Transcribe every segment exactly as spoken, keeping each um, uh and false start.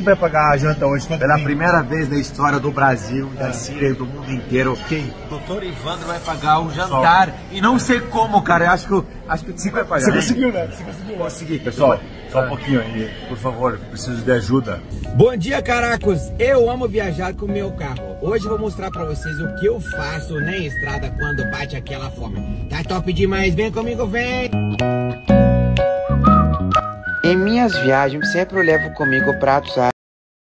vai pagar a janta hoje? Pela primeira vez na história do Brasil, da Síria e do mundo inteiro, Quem? doutor Ivandro vai pagar o jantar. E não sei como, cara. Eu acho que, acho que o Tico vai pagar. Você conseguiu, né? Você conseguiu. Consegui. Pessoal, só um pouquinho aí, por favor. Preciso de ajuda. Bom dia, caracos! Eu amo viajar com o meu carro. Hoje eu vou mostrar pra vocês o que eu faço na estrada quando bate aquela fome. Tá top demais? Vem comigo, vem! Em minhas viagens, sempre eu levo comigo pratos árabes.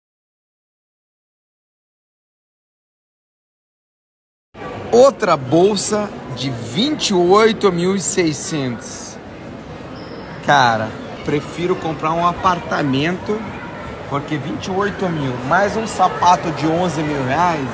Outra bolsa de vinte e oito mil e seiscentos. Cara, prefiro comprar um apartamento, porque vinte e oito mil mais um sapato de onze mil reais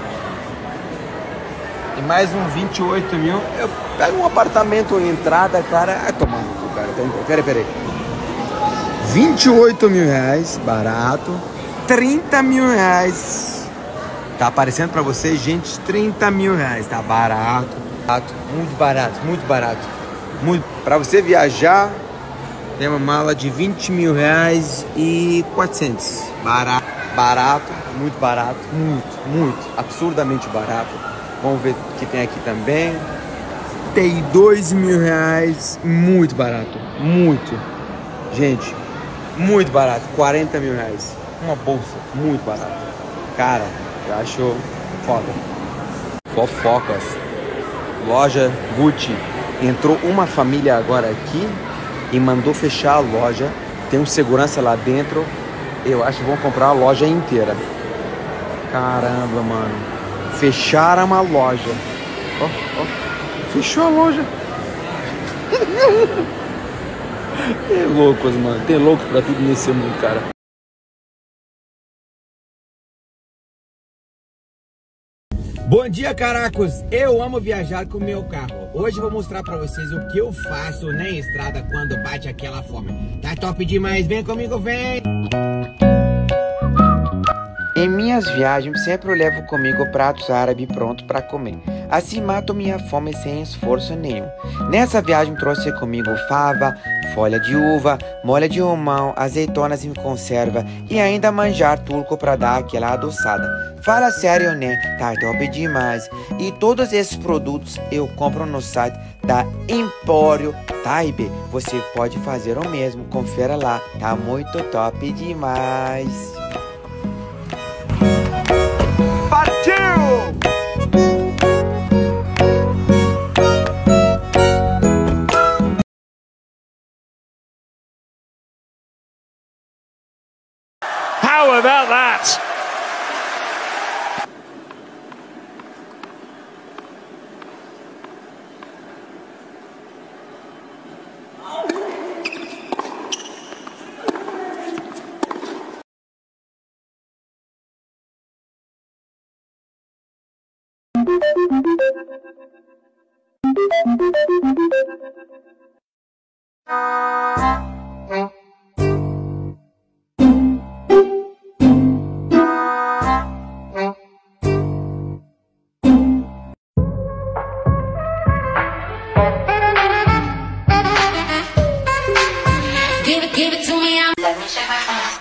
e mais um vinte e oito mil. Eu pego um apartamento em entrada, cara. Ah, toma no cu, cara. Peraí, peraí. vinte e oito mil reais, barato. trinta mil reais. Tá aparecendo pra vocês, gente? trinta mil reais, tá barato. barato. Muito barato, muito barato. Muito. Pra você viajar, tem uma mala de vinte mil reais e quatrocentos. Barato, barato, muito barato. Muito, muito, absurdamente barato. Vamos ver o que tem aqui também. Tem dois mil reais, muito barato, muito. Gente, muito barato, quarenta mil reais. Uma bolsa, muito barato. Cara, eu acho foda. Fofocas. Loja Gucci. Entrou uma família agora aqui e mandou fechar a loja. Tem um segurança lá dentro. Eu acho que vão comprar a loja inteira. Caramba, mano. Fecharam a loja. Ó, ó. Fechou a loja. Tem loucos, mano. Tem loucos pra tudo nesse mundo, cara. Bom dia, caracos! Eu amo viajar com o meu carro. Hoje eu vou mostrar pra vocês o que eu faço na estrada quando bate aquela fome. Tá top demais? Vem comigo, vem! Em minhas viagens, sempre eu levo comigo pratos árabes prontos para comer. Assim mato minha fome sem esforço nenhum. Nessa viagem trouxe comigo fava, folha de uva, molha de romão, azeitonas em conserva e ainda manjar turco para dar aquela adoçada. Fala sério, né? Tá top demais. E todos esses produtos eu compro no site da Empório Taibe. Você pode fazer o mesmo, confere lá. Tá muito top demais. How about that? Give it, give it to me, I'm let me check my phone.